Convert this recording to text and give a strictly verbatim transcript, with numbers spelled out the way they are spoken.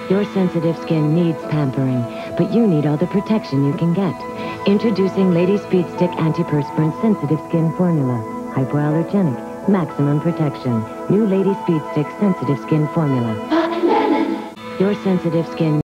Your sensitive skin needs pampering, but you need all the protection you can get. Introducing Lady Speed Stick Antiperspirant Sensitive Skin Formula. Hypoallergenic, maximum protection. New Lady Speed Stick Sensitive Skin Formula. Your sensitive skin